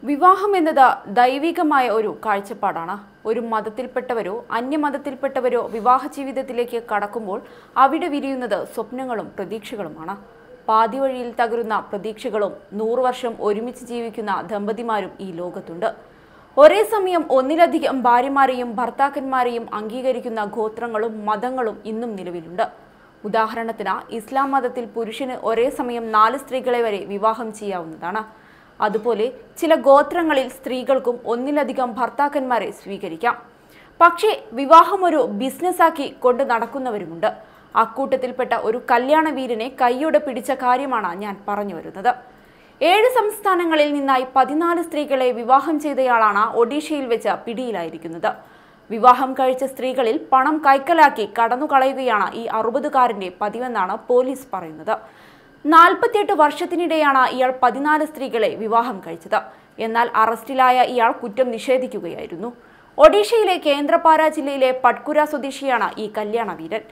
വിവാഹം എന്നത് ദൈവികമായ ഒരു കാഴ്ചപ്പാടാണ്. ഒരു മതത്തിൽപ്പെട്ടവരോ അന്യമതത്തിൽപ്പെട്ടവരോ വിവാഹ ജീവിതത്തിലേക്ക് കടക്കുമ്പോൾ അവിടെ വിരിയുന്നത് സ്വപ്നങ്ങളും പ്രതീക്ഷകളുമാണ്. പാതിവഴിയിൽ തകരുന്ന പ്രതീക്ഷകളും 100 വർഷം ഒരുമിച്ച് ജീവിക്കുന്ന ദമ്പതിമാരും ഈ ലോകത്തുണ്ട്. ഒരേ സമയം ഒന്നിലധികം ഭാര്യമാരെയും ഭർത്താക്കന്മാരെയും അംഗീകരിക്കുന്ന ഗോത്രങ്ങളും മതങ്ങളും ഇന്നും നിലവിലുണ്ട്. ഉദാഹരണത്തിന് ഇസ്ലാം മതത്തിൽ പുരുഷന് ഒരേ സമയം 4 സ്ത്രീകളെ വരെ വിവാഹം ചെയ്യാവുന്നതാണ്. അതുപോലെ ചില ഗോത്രങ്ങളിൽ സ്ത്രീകൾക്കും ഒന്നിലധികം ഭർത്താക്കന്മാരെ സ്വീകരിക്കാം. പക്ഷേ വിവാഹം ഒരു ബിസിനസ്സാക്കി കൊണ്ട് നടക്കുന്നവരുമുണ്ട്. അക്കൂട്ടത്തിൽപ്പെട്ട ഒരു കല്യാണ വീരനെ കൈയോടെ പിടിച്ച കാര്യമാണ് ഞാൻ പറഞ്ഞു വരുന്നത്. 7 സംസ്ഥാനങ്ങളിൽ നിന്നായി 14 സ്ത്രീകളെ വിവാഹം ചെയ്തയാളാണ് ഒഡീഷയിൽ വെച്ച് പിടിയിലായിരിക്കുന്നത്. വിവാഹം കഴിച്ച സ്ത്രീകളിൽ പണം കൈക്കലാക്കി കടന്നുകളയുകയാണ് ഈ 60കാരന്റെ പതിവെന്നാണ് പോലീസ് പറയുന്നത്. 48 വർഷത്തിനിടെയാണ് ഇയാൾ 14 സ്ത്രീകളെ വിവാഹം കഴിച്ചത്. എന്നാൽ അറസ്റ്റിലായ ഇയാൾ കുറ്റം നിഷേധിക്കുകയായിരുന്നു. ഒഡീഷയിലെ കേന്ദ്രപാര ജില്ലയിലെ പട്കുര സ്വദേശിയാണ് ഈ കല്യാണ വീരൻ.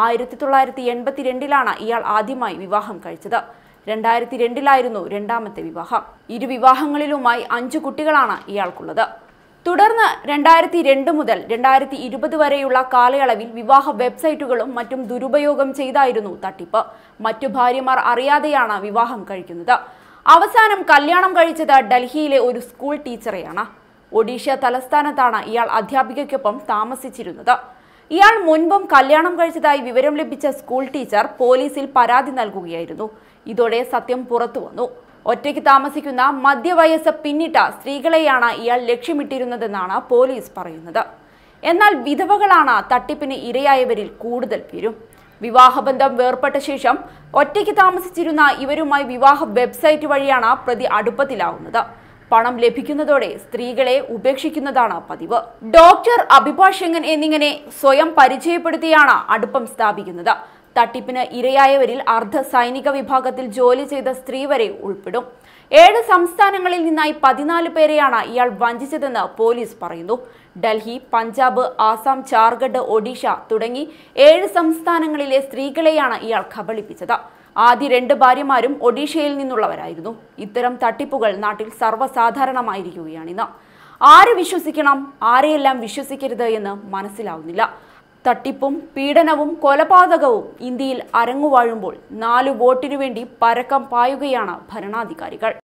1982 ഇയാൾ ആദ്യമായി വിവാഹം കഴിച്ചത്. 2002 രണ്ടാമത്തെ വിവാഹം. 2 വിവാഹങ്ങളിലുമായി 5 കുട്ടികളാണ് ഇയാൾക്കുള്ളത്. തുടർന്ന് 2002 മുതൽ 2020 വരെയുള്ള കാലയളവിൽ വിവാഹ വെബ്സൈറ്റുകളും മറ്റും ദുരുപയോഗം ചെയ്തായിരുന്നു തട്ടിപ്പ്. മറ്റു ഭാര്യമാർ അറിയാതെയാണ് വിവാഹം കഴിക്കുന്നത്. അവസാനം കല്യാണം കഴിച്ചത് ഡൽഹിയിലെ ഒരു സ്കൂൾ ടീച്ചറെയാണ്. ഒഡീഷ തലസ്ഥാനത്താണ് ഇയാൾ അധ്യാപികയ്ക്കൊപ്പം താമസിച്ചിരുന്നത്. ഇയാൾ മുൻപും കല്യാണം കഴിച്ചതായി വിവരം ലഭിച്ച സ്കൂൾ ടീച്ചർ പോലീസിൽ പരാതി നൽകുകയായിരുന്നു. ഇതോടെ സത്യം പുറത്തു വന്നു. ഒറ്റയ്ക്ക് താമസിക്കുന്ന മധ്യവയസ്സ് പിന്നിട്ട സ്ത്രീകളെയാണ് ഇയാൾ ലക്ഷ്യമിട്ടിരുന്നതെന്നാണ് പോലീസ് പറയുന്നത്. എന്നാൽ വിധവകളാണ് തട്ടിപ്പിന് ഇരയായവരിൽ കൂടുതൽ പേരും. വിവാഹബന്ധം വേർപെട്ട ശേഷം ഒറ്റയ്ക്ക് താമസിച്ചിരുന്ന ഇവരുമായി വിവാഹ വെബ്സൈറ്റ് വഴിയാണ് പ്രതി അടുപ്പത്തിലാവുന്നത്. പണം ലഭിക്കുന്നതോടെ സ്ത്രീകളെ ഉപേക്ഷിക്കുന്നതാണ് പതിവ്. ഡോക്ടർ, അഭിഭാഷകൻ എന്നിങ്ങനെ സ്വയം പരിചയപ്പെടുത്തിയാണ് അടുപ്പം സ്ഥാപിക്കുന്നത്. തട്ടിപ്പിന് ഇരയായവരിൽ അർദ്ധ സൈനിക വിഭാഗത്തിൽ ജോലി ചെയ്ത സ്ത്രീ വരെ ഉൾപ്പെടും. 7 സംസ്ഥാനങ്ങളിൽ നിന്നായി 14 പേരെയാണ് ഇയാൾ വഞ്ചിച്ചതെന്ന് പോലീസ് പറയുന്നു. ഡൽഹി, പഞ്ചാബ്, ആസാം, ജാർഖണ്ഡ്, ഒഡീഷ തുടങ്ങി 7 സംസ്ഥാനങ്ങളിലെ സ്ത്രീകളെയാണ് ഇയാൾ കബളിപ്പിച്ചത്. ആദ്യ 2 ഭാര്യമാരും ഒഡീഷയിൽ നിന്നുള്ളവരായിരുന്നു. ഇത്തരം തട്ടിപ്പുകൾ നാട്ടിൽ സർവ്വസാധാരണമായിരിക്കുകയാണിന്ന്. ആരെ വിശ്വസിക്കണം, ആരെയെല്ലാം വിശ്വസിക്കരുത് എന്ന് മനസ്സിലാവുന്നില്ല. തട്ടിപ്പും പീഡനവും കൊലപാതകവും ഇന്ത്യയിൽ അരങ്ങുവാഴുമ്പോൾ 4 വോട്ടിനു വേണ്ടി പരക്കം പായുകയാണ് ഭരണാധികാരികൾ.